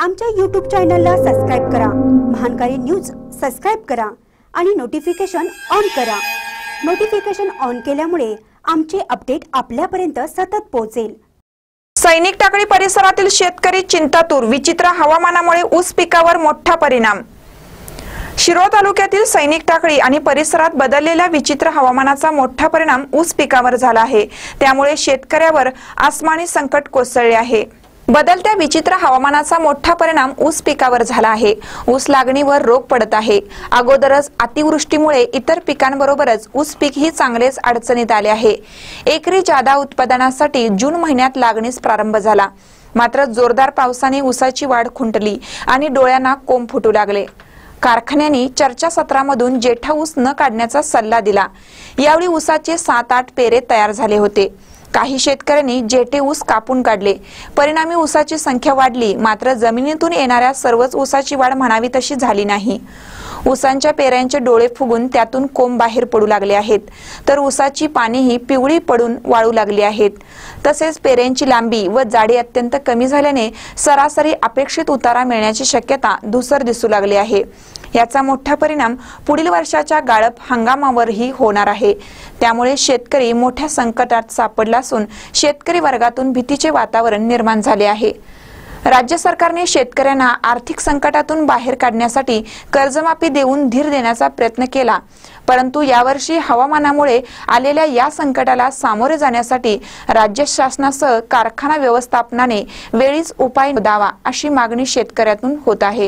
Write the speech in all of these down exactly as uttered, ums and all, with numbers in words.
आमच्या यूट्यूब चॅनलला सबस्क्राइब करा, महानकारी न्यूज सबस्क्राइब करा आणि नोटिफिकेशन ऑन करा। नोटिफिकेशन ऑन केल्यामुळे आमचे अपडेट आपल्यापर्यंत सतत पोहोचेल। सैनिक टाकळी परिसरातील शेतकरी चिंतातूर, विचित्र हवामानामुळे ऊस पिकावर मोठा परिणाम। शिरोळ तालुक्यातील सैनिक टाकळी आणि परिसरात बदललेल्या विचित्र हवामानाचा मोठा परिणाम ऊस पिकावर झाला आहे। त्यामुळे शेतकऱ्यावर आसमानी संकट कोसळले आहे। बदलत्या विचित्र हवामानाचा मोठा परिणाम ऊस पिकावर झाला आहे। ऊस लागणीवर रोग पडत आहे। अगोदरच अतिवृष्टीमुळे इतर पिकांबरोबरच ऊस पीक ही चांगलेच अडचणीत आले आहे। एकरी जादा उत्पादनासाठी जून महिन्यात लागणीस प्रारंभ झाला, मात्र जोरदार पावसाने ऊसाची वाढ खुंटली आणि डोळ्यांना कोंब फुटू लागले। कारखान्यांनी चर्चासत्रामधून जेठा ऊस न काढण्याचा सल्ला दिला। यावेळी ऊसाचे सात आठ पेरे तयार झाले होते। काही शेतकऱ्यांनी जेठे ऊस कापून काढले, परिणामी ऊसाची संख्या वाढली, मात्र जमिनीतून येणाऱ्या सर्वच ऊसाची वाढ म्हणावी तशी झाली नाही। ऊसांच्या पेऱ्यांचे डोळे फुगून त्यातून कोंब बाहेर पडू लागले आहेत, तर ऊसाची पानेही पिवळी पडून वाळू लागली आहेत। तसेच पेऱ्यांची लांबी व जाडी अत्यंत कमी झाल्याने सरासरी अपेक्षित उतारा मिळण्याची शक्यता धुसर दिसू लागली आहे। याचा मोठा परिणाम पुढील वर्षाच्या गाळप हंगामावरही होणार आहे। त्यामुळे शेतकरी मोठ्या संकटात सापडला असून शेतकरी वर्गातून भीतीचे वातावरण निर्माण झाले आहे। राज्य सरकारने शेतकऱ्यांना आर्थिक संकटातून बाहेर काढण्यासाठी कर्जमाफी देऊन धीर देण्याचा प्रयत्न केला, परंतु यावर्षी हवामानामुळे आलेल्या या संकटाला सामोरे जाण्यासाठी राज्य शासनासह कारखाना व्यवस्थापनाने वेळीच उपाय शोधावा अशी मागणी शेतकऱ्यांतून होत आहे।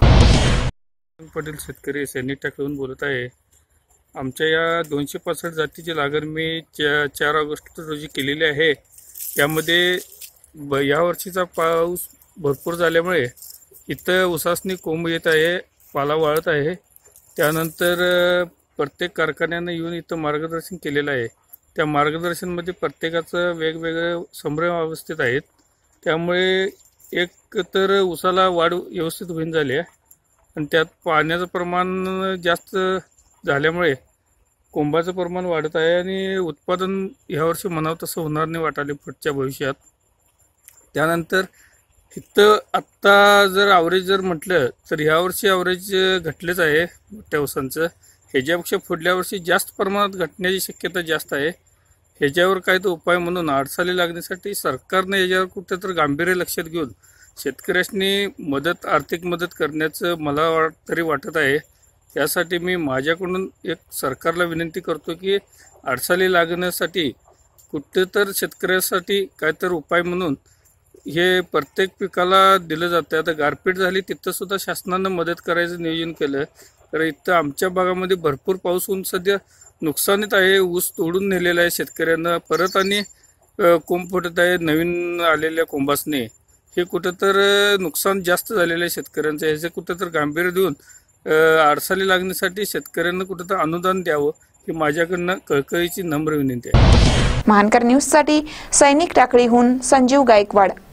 पटेल शेतकरी सैनिक टाकळीहून बोलत आहे। आमच्या या दोनशे पासष्ट जातीची लागण मी चा चार ऑगस्ट रोजी केलेली आहे। त्यामध्ये ब या वर्षीचा पाऊस भरपूर झाल्यामुळे इथं ऊसासनी कोंब येत आहे, पाला वाळत आहे। त्यानंतर प्रत्येक कारखान्यानं येऊन इथं मार्गदर्शन केलेलं आहे। त्या मार्गदर्शनमध्ये प्रत्येकाचं वेगवेगळे संभ्रम अवस्थेत आहेत। त्यामुळे एक तर ऊसाला वाढ व्यवस्थित होईन झाली आहे आणि त्यात पाण्याचं प्रमाण जास्त झाल्यामुळे कोंबाचं प्रमाण वाढत आहे आणि उत्पादन यावर्षी म्हणावं तसं होणार नाही वाटाले पुढच्या भविष्यात। त्यानंतर इथं आत्ता जर ॲव्हरेज जर म्हटलं तर ह्यावर्षी ॲव्हरेज घटलेच आहे मोठ्या ऊसांचं। ह्याच्यापेक्षा पुढल्या वर्षी जास्त प्रमाणात घटण्याची शक्यता जास्त आहे। ह्याच्यावर काय तो उपाय म्हणून अडसाली लागण्यासाठी सरकारने याच्यावर कुठं तर गांभीर्य लक्षात घेऊन शेतकऱ्यांनी मदत आर्थिक मदत करण्याचं मला वाट तरी वाटत आहे। यासाठी मी माझ्याकडून एक सरकारला विनंती करतो की अडसाली लागण्यासाठी कुठे तर शेतकऱ्यासाठी काय तर उपाय म्हणून हे प्रत्येक पिकाला दिलं जातं। आता गारपीट झाली तिथं सुद्धा शासनानं मदत करायचं नियोजन केलं, तर इथं आमच्या भागामध्ये भरपूर पाऊस होऊन सध्या नुकसानीत आहे। ऊस तोडून नेलेला आहे शेतकऱ्यांना, परत आणि कोंब फुटत आहे नवीन आलेल्या कोंबासने। हे कुठं तर नुकसान जास्त झालेलं आहे शेतकऱ्यांचं। ह्याचं कुठं तर गांभीर्य देऊन अडसाली लागण्यासाठी शेतकऱ्यांना कुठं तर अनुदान द्यावं ही माझ्याकडनं कळकळीची नम्र विनंती आहे। महानकर न्यूज साठी सैनिक टाकळीहून संजीव गायकवाड।